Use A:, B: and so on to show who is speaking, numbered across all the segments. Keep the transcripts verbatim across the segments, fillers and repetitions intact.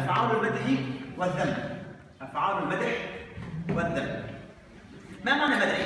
A: أفعال المدح والذم. أفعال المدح والذم. ما معنى مدح؟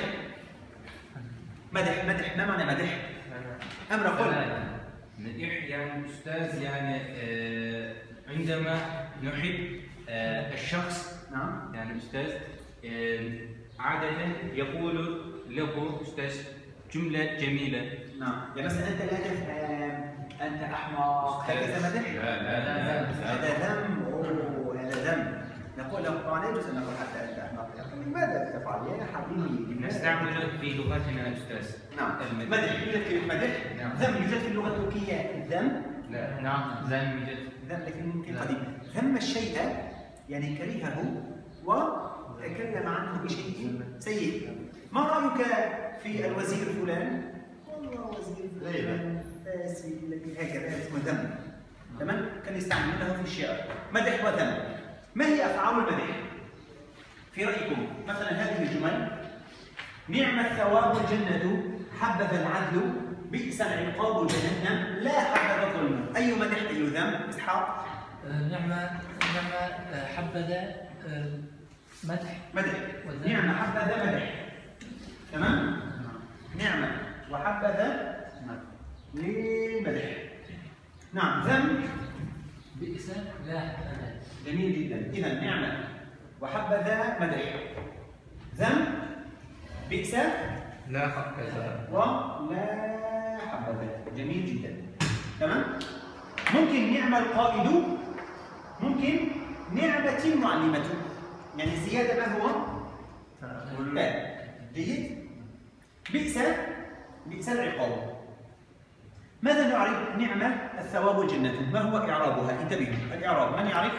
A: مدح مدح ما معنى مدح؟ أمر قل.
B: مدح يعني أستاذ يعني آه عندما نحب آه الشخص. نعم. يعني أستاذ آه عادة يقول له أستاذ جملة جميلة.
A: نعم. يعني مثلا أنت لا تفهم، أنت أحمق، هكذا مدح؟
B: لا لا لا
A: هذا ذم. أوه هذا ذم. نقول له طبعا لا يجوز أن نقول حتى أنت أحمق، لكن لماذا تفعل يا حبيبي؟
B: نستعمله في لغتنا أستاذ.
A: نعم. مدح يوجد كلمة مدح.
B: نعم.
A: ذم يوجد في اللغة التركية الذم؟
B: لا. نعم ذم يوجد.
A: ذم لكن ممكن قديم. ذم الشيء يعني كرهه وتكلم عنه بشيء سيء. ما رأيك في الوزير فلان؟ والله وزير فلان فاسد هكذا اسمه ذم. تمام؟ كان يستعملونه في الشعر. مدح وذم. ما هي أفعال المدح؟ في رأيكم مثلا هذه الجمل: نعم الثواب الجنة، حبذا العدل، بئس العقاب جهنم، لا حبذا الظلم. أي مدح أي ذم؟ إسحاق؟
C: نعم نعم حبذا مدح.
A: مدح. نعم حبذا مدح. تمام؟ نعم وحبذا للمدح. نعم. ذم
C: بئس لا حبذا.
A: جميل جدا. إذا نعمة وحبذا مدح. ذم بئس
B: لا حبذا
A: ولا حبذا. جميل جدا. تمام؟ ممكن نعم القائد، ممكن نعمة المعلمة. يعني الزيادة ما هو؟ تاء. جيد؟ بئس بئس العقاب. ماذا نعرف نعمة الثواب والجنة؟ ما هو إعرابها؟ انتبهوا، الإعراب من يعرف؟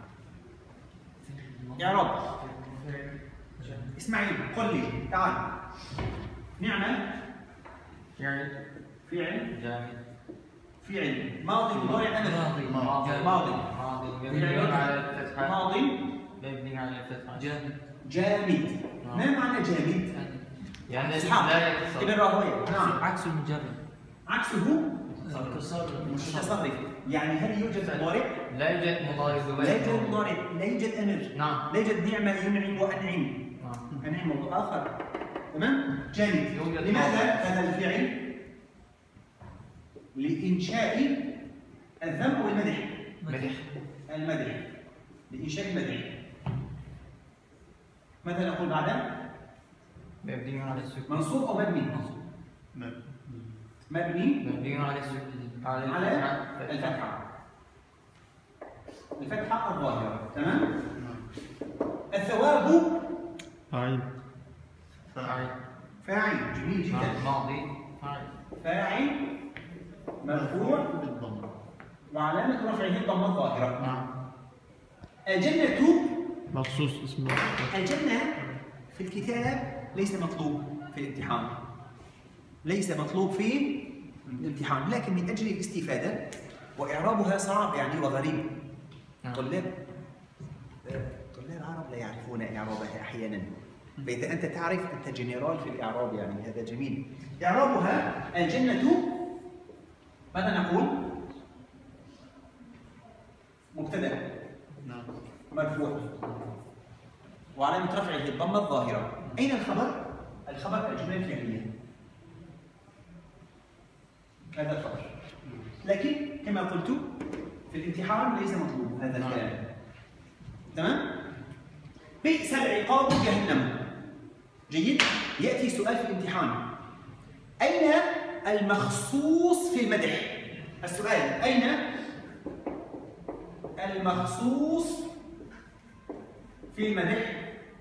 A: إعراب. إسماعيل قل لي تعال. نعمة
B: فعل
A: فعل
B: جامد
A: فعل ماضي مضارع أمر.
C: ماضي
A: ماضي
B: ماضي مبني على الفتحة.
A: ماضي
B: مبني على الفتحة.
C: جامد.
A: جامد. ما معنى جامد؟
B: يعني
A: إسحاق
B: لا يتصرف.
A: ابن راهويه. نعم.
C: عكس المجرد.
A: عكسه
C: التصرف.
A: متصرف. يعني هل يوجد مضارع؟
B: لا يوجد مضارع.
A: لا يوجد مضارع، لا يوجد امر.
B: نعم.
A: لا يوجد نعمه ينعم وانعم.
B: نعم.
A: انعم موضوع اخر. تمام؟ جامد.
B: يوجد
A: لماذا هذا الفعل؟ لإنشاء الذم أو المدح؟
B: مدح.
A: المدح. لإنشاء المدح. ماذا نقول بعدها؟
B: مبني على السكون.
A: منصوب أو مبني؟ مبني
B: مبني على السكون. على
A: على الفتحة. الفتحة الظاهرة. تمام؟ الثواب
D: فاعل.
B: فاعل.
A: فاعل. جميل جدا.
B: ماضي فاعل.
A: فاعل مرفوع
D: بالضم.
A: وعلامة رفعه الضمة الظاهرة.
B: نعم.
A: الجنة
D: مخصوص اسمه.
A: الجنة في الكتاب ليس مطلوب في الامتحان. ليس مطلوب في الامتحان، لكن من أجل الاستفادة وإعرابها صعب يعني وغريب. طلاب طلاب عرب لا يعرفون إعرابها أحيانا. فإذا أنت تعرف أنت جنرال في الإعراب يعني هذا جميل. إعرابها الجنة ماذا نقول؟ مبتدأ مرفوع وعلامة رفعه الضمة الظاهرة. أين الخبر؟ الخبر الجملة الفعلية. هذا الخبر. لكن كما قلت في الامتحان ليس مطلوب هذا الكلام. تمام؟ بئس العقاب جهنم. جيد؟ يأتي سؤال في الامتحان. أين المخصوص في المدح؟ السؤال أين المخصوص في المدح؟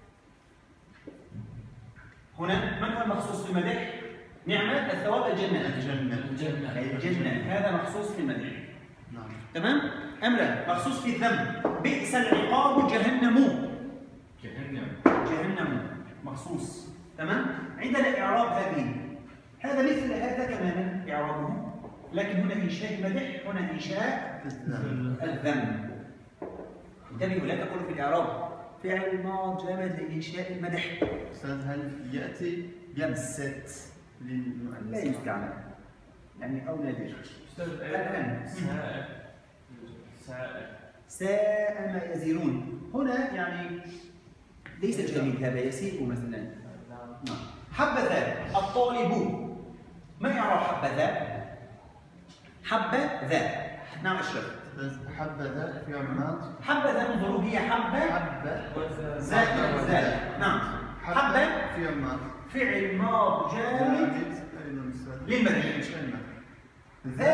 A: هنا من هو المخصوص في المدح؟ نعمة الثواب الجنة.
D: الجنة.
C: الجنة.
A: الجنة هذا مخصوص في المدح.
D: نعم.
A: تمام؟ أم لا؟ مخصوص في الذم. بئس العقاب جهنم.
B: جهنم.
A: جهنم مخصوص. تمام؟ عندنا إعراب هذه. هذا مثل هذا تماما إعرابه، لكن هنا إنشاء المدح، هنا إنشاء الذم. انتبهوا لا تقولوا في الإعراب فعل الماضي جامد لإنشاء المدح.
D: أستاذ هل يأتي بست للمؤنث؟
A: لا يستعمل يعني أو نادر.
B: أستاذ
A: الآن
B: سائر. سائر.
A: ساء ما يزرون. هنا يعني ليس جميل، هذا يسيء مثلا. نعم. حبذا الطالب. ما يعرف حبذا؟ حبذا. نعم أشرف.
D: حبذا فعل ماض.
A: حبذا انظروا هي حبة
D: حبة
A: زائد زائد. نعم. حبة
D: فعل ماض.
A: فعل ماض جامد للمدح. ذا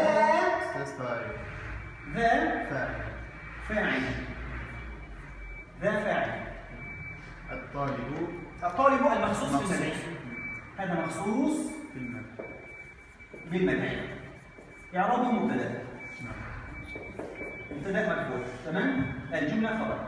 A: ذا
D: فاعل.
A: فاعل. ذا فاعل.
D: الطالب
A: الطالب المخصوص بالمدح. هذا مخصوص
D: بالمدح.
A: بالمدح. إعرابه مبتدأ. مبتدأ مرفوع. تمام؟ الجملة خبر.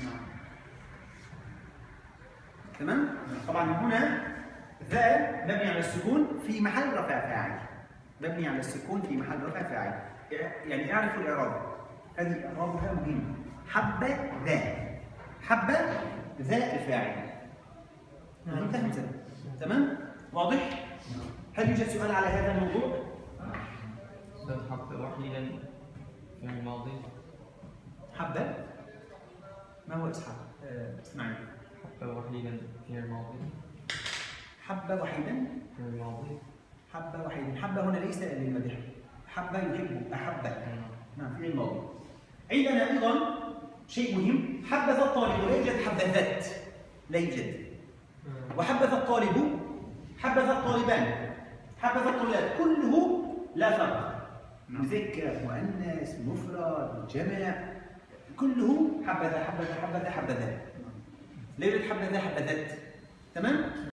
A: تمام؟ طبعا هنا ذا مبني على السكون في محل رفع فاعل. مبني على السكون في محل رفع فاعل. يعني اعرفوا الإعراب. هذه إعرابها مهم. حبة ذا. حبة ذا الفاعل. انتهى المثال. تمام؟ واضح؟ هل يوجد سؤال على هذا الموضوع؟
B: أستاذ حبة وحيدا في الماضي.
A: حبة؟ ما هو إسحاق؟ اسمعني.
B: حبة وحيدا في الماضي.
A: حبة وحيدا
B: في الماضي.
A: حبة وحيدا. حبة هنا ليس للمدح. حبة يحب أحبة. نعم في الماضي. عندنا أيضا شيء مهم. حبذا الطالب. لا يوجد حبذات. لا يوجد. وحبذا الطالب. حبذا الطالبان. حبذا الطلاب. كله لا فرق. مذكر مؤنث مفرد جمع كله حبذا حبذا حبذا حبذا. لا يوجد حبذا حبذات. تمام؟